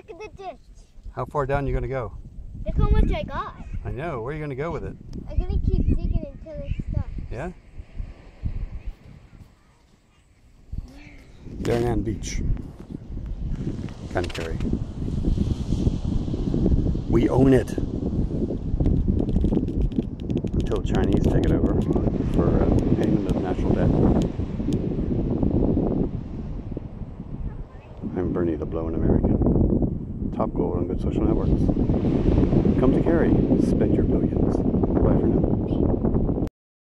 Look at the ditch. How far down are you going to go? Look how much I got. I know. Where are you going to go with it? I'm going to keep digging until it's stuck. Yeah? Derrynane Beach. Carry. We own it. Until the Chinese take it over for payment of national debt. I'm Bernie the Blowin' American. Top goal on good social networks. Come to Cary. Spend your billions. Bye for now.